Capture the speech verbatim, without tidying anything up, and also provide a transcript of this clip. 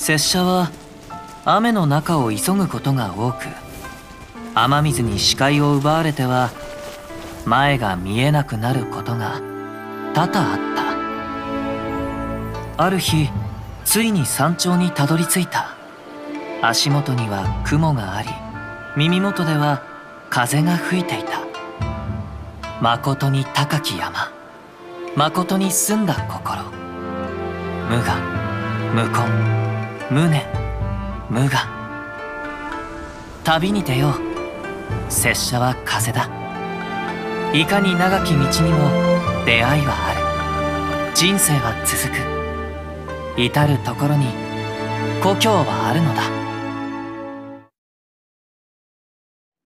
拙者は雨の中を急ぐことが多く、雨水に視界を奪われては前が見えなくなることが多々あった。ある日、ついに山頂にたどり着いた。足元には雲があり、耳元では風が吹いていた。まことに高き山、まことに澄んだ心。無我、無根、無念、無我。旅に出よう。拙者は風だ。いかに長き道にも出会いはある。人生は続く。至る所に故郷はあるのだ。